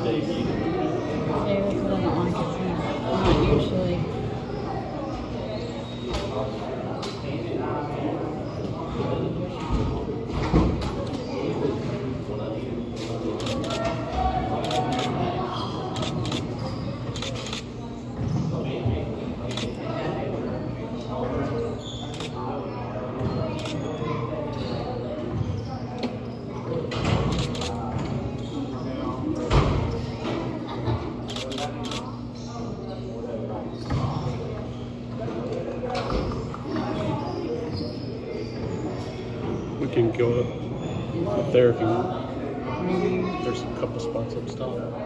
Yeah, that's what I don't like. It's not usually. We can go up there if you want. There's a couple spots up top.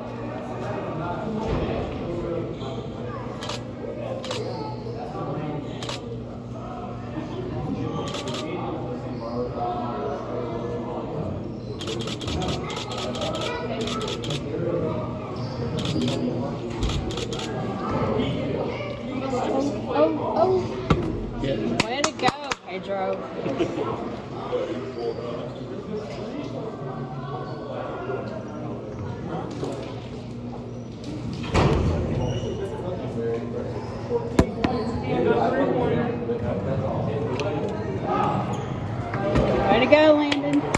Oh. Yeah. Way to go, Pedro. Way to go, Landon.